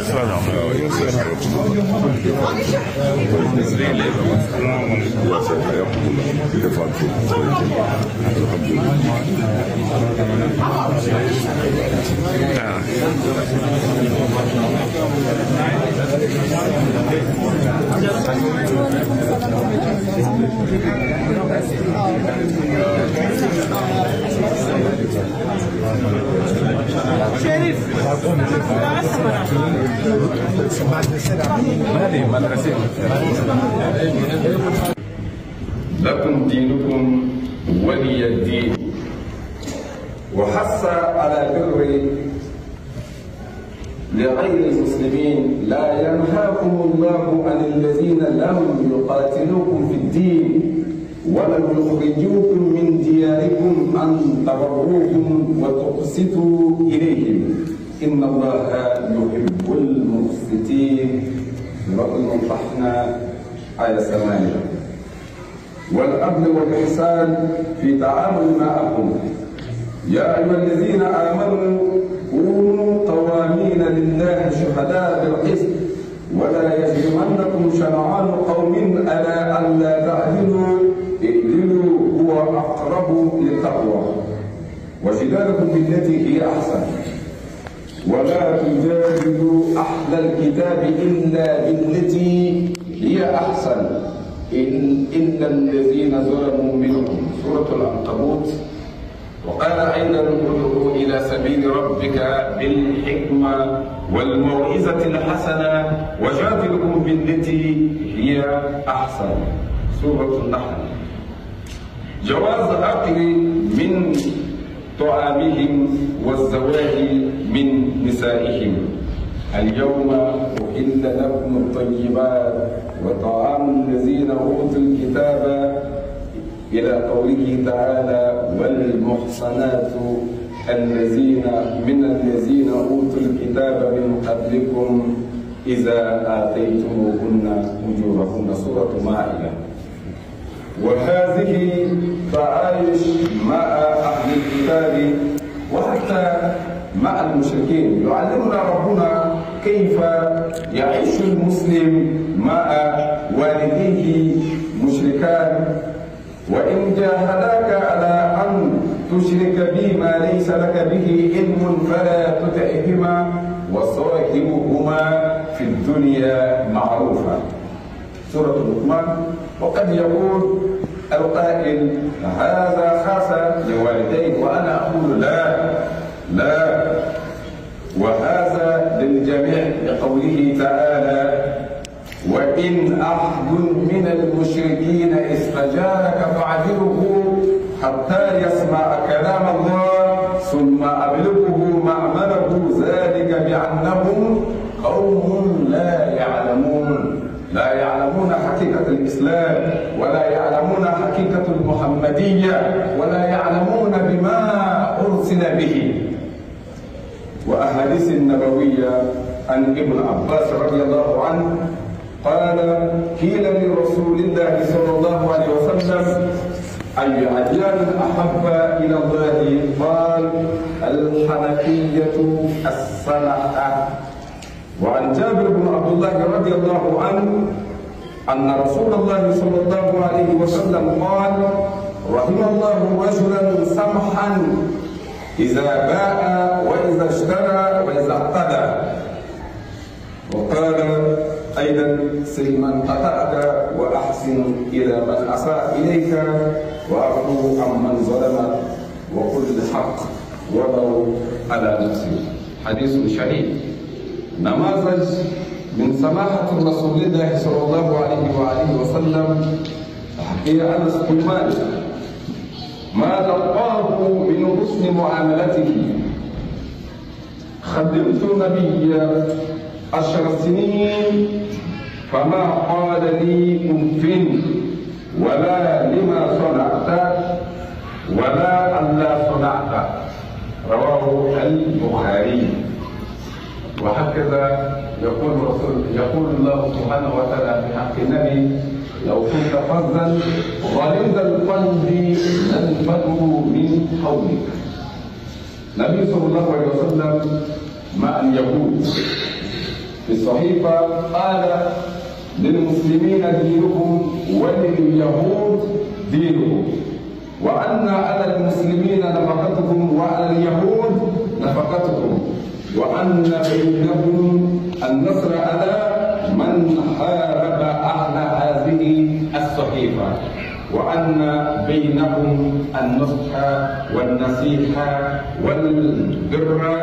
لكم دينكم ولي الدين. وحث على البر لغير المسلمين: لا ينهاكم الله عن الذين لم يقاتلوكم في الدين ولم يخرجوكم من دياركم أن تبروهم وتقسطوا إليهم إن الله يحب المقسطين. سورة الممتحنة آية 8. والعدل والإحسان في تعامل معكم: يا أيها الذين آمنوا كونوا قوامين لله شهداء بالقسط ولا يجرمنكم شنعان قوم على ألا تعدلوا اعدلوا هو أقرب للتقوى وجدالكم بالتي هي أحسن ولا تجادلوا أهل الكتاب إلا بالتي هي أحسن إلا الذين ظلموا منهم. سورة العنكبوت. وقال أيضا: ادعوا إلى سبيل ربك بالحكمة والموعظة الحسنة وجادلهم بالتي هي أحسن. سورة النحل. جواز الأكل من طعامهم والزواج من نسائهم: اليوم أحل لكم الطيبات وطعام الذين أوتوا الكتاب إلى قوله تعالى: والمحصنات من الذين أوتوا الكتاب من قبلكم إذا آتيتموهن أجورهن. سورة مائدة. وهذه تعايش مع أهل الكتاب وحتى مع المشركين. يعلمنا ربنا كيف يعيش المسلم مع والديه مشركان: وإن جاهداك على أن تشرك بي ما ليس لك به علم فلا تطعهما وصاحبهما في الدنيا معروفا. سورة لقمان. وقد يقول القائل: هذا خاص لوالدين، وأنا أقول لا، وهذا للجميع لقوله تعالى: وإن أحد من المشركين استجارك فأجره حتى يسمع كلام الله ثم أبلغه مأمنه ذلك بأنهم قوم لا يعلمون حقيقة الإسلام ولا يعلمون حقيقة المحمدية ولا يعلمون بما أرسل به. وأحاديث النبوية عن ابن عباس رضي الله عنه قال: قيل لرسول الله صلى الله عليه وسلم: أي أديان أحب إلى الله؟ قال: الحنفية السمحة. وعن جابر بن عبد الله رضي الله عنه أن رسول الله صلى الله عليه وسلم قال: رحم الله رجلا سمحا إذا باع وإذا اشترى وإذا اقتدى. وقال أيضا: سل من قطعك وأحسن إلى من أساء إليك وأعفو عمن ظلمك وقل الحق ولو على نفسك. حديث شريف. نماذج من سماحة رسول الله صلى الله عليه وآله وسلم. حكي أنس بن مالك ما لقاه من حسن معاملته: خدمت النبي 10 سنين فما قال لي أف ولا لما صنعت ولا ألا صنعت. رواه البخاري. وهكذا يقول الله سبحانه وتعالى في حق النبي: لو كنت فظا غليظ القلب لانفضوا من حولك. النبي صلى الله عليه وسلم ما أن يقول: الصحيفة قال للمسلمين دينهم ولليهود دينهم، وأن على المسلمين نفقتهم وعلى اليهود نفقتهم، وأن بينهم النصر على من حارب أهل هذه الصحيفة، وأن بينهم النصح والنصيحة والبر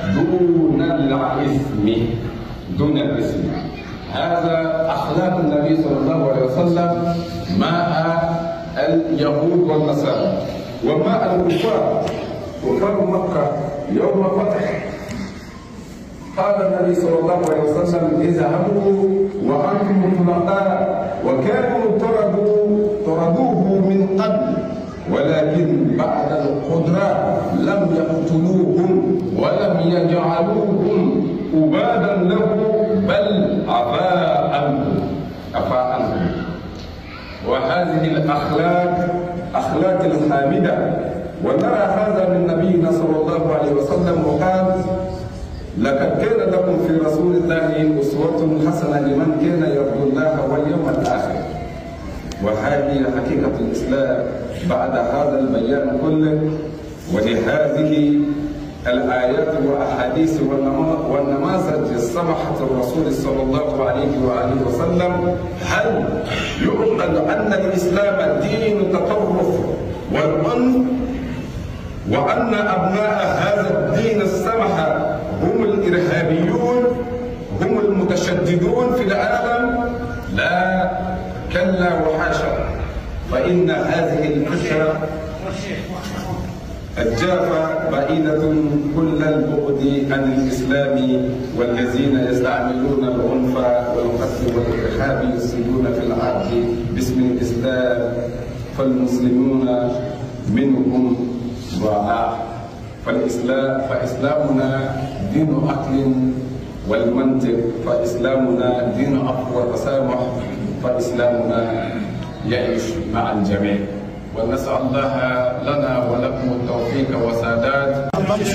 دون الاسم. هذا أخلاق النبي صلى الله عليه وسلم مع اليهود والنصارى ومع الكفار. كفار مكة يوم فتح قال النبي صلى الله عليه وسلم اذهبوا وأنتم طلقاء، وكانوا طردوه من قبل، ولكن بعد القدرة لم يقتلوهم ولم يجعلوهم أبادا له، بل عفا عنهم. وهذه الأخلاق أخلاق الحامدة، ونرى هذا من نبينا صلى الله عليه وسلم وقال لقد كان لكم في رسول الله أسوة حسنة لمن كان يرجو الله واليوم الآخر. وهذه حقيقة الإسلام بعد هذا البيان كله ولهذه الآيات والأحاديث والنماذج السمحة الرسول صلى الله عليه وآله وسلم. هل يعقل أن الإسلام دين تطرف والعنف، وأن أبناء هذا الدين السمحة هم الإرهابيون، هم المتشددون في العالم؟ لا، كلا وحاشا. فإن هذه الفكرة الجافة بعيدة كل البعد عن الإسلام، والذين يستعملون العنف والقتل والإرهاب يفسدون في الأرض باسم الإسلام، فالمسلمون منهم ضعاف. فإسلامنا دين عقل والمنطق، فإسلامنا دين عفو والتسامح، فإسلامنا يعيش مع الجميع. ونسأل الله لنا ولكم التوفيق والسداد.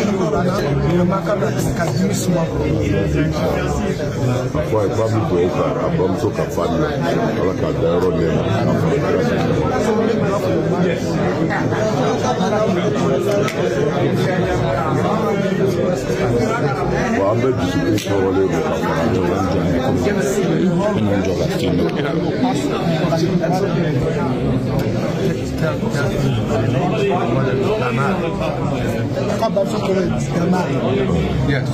Yes.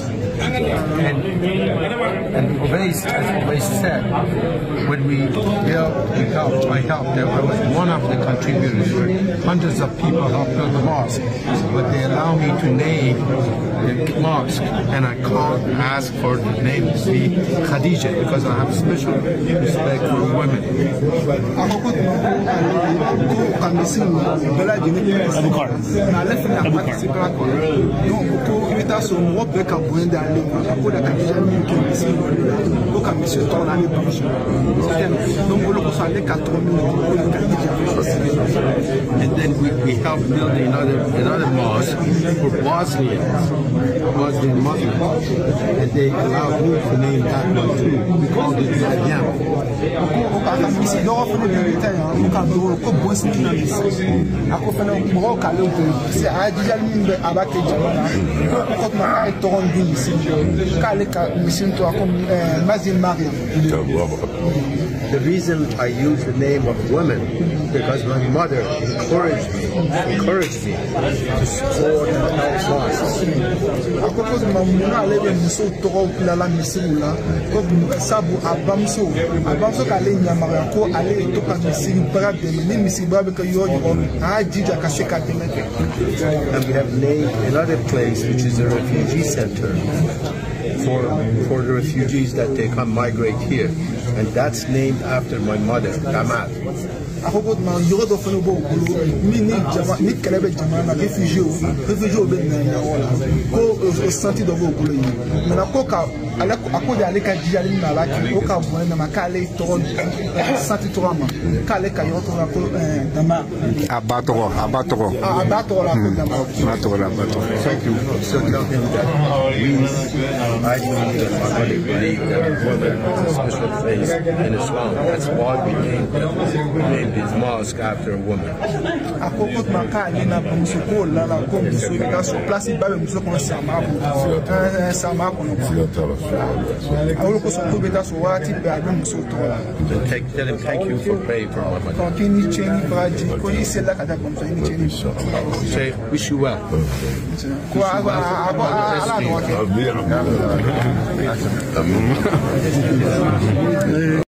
And Ubays, as Ubays said, when we helped, I was one of the contributors. Hundreds of people helped build the mosque, but they allow me to name the mosque, and I can't ask for the name to be Khadija because I have special respect for women. And then we helped build another mosque for Bosnians, Muslims, and they allowed me to name that one too. We called it Maryam. The reason I use the name of women because my mother encouraged me to support and help mosques. And we have named another place which is a refugee center for the refugees that they come migrate here, and that's named after my mother, Damat. ala ako de ale ka dijali na la ki o ka bon na makale to santi to ma kale ka yo to la ko dama abato la ko dama thank you. So tell him that I believe that a woman has a special place in Islam. That's why we named his mosque after a woman. Akoko makale na musoko la la ko musoko ka so place ba musoko sama ko no awolo ko so ko beta so wati ba musoko la Tell him thank you for praying for Muhammad. ko kini cheni braji ko ise la kada ko so ni cheni Say wish you well. ko ala no